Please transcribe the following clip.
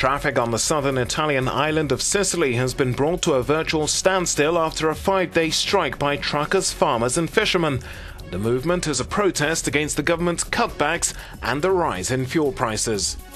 Traffic on the southern Italian island of Sicily has been brought to a virtual standstill after a 5-day strike by truckers, farmers and fishermen. The movement is a protest against the government's cutbacks and the rise in fuel prices.